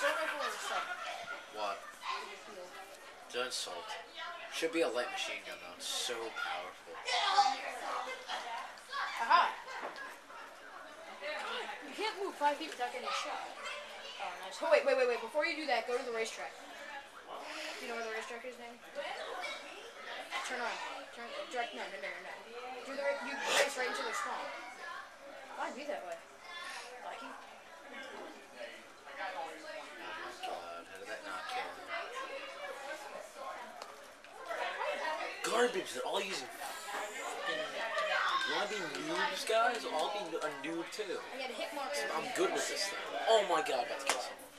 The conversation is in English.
assault rifle or sub? What? Don't assault. Should be a light machine gun though. It's so powerful. Aha! You can't move 5 feet without getting shot. Oh, nice. Oh, wait. Before you do that, go to the racetrack. Do you know where the racetrack is, Nate? Turn on. Direct. No. Do the you race right into the spawn. Why'd be that way? Lucky. Oh my god, how did that not kill him? Garbage, they're all using fucking... You wanna be noobs, guys? I'll be a noob too. I got a hit marker. I'm good with this thing. Oh my god, that's kill someone.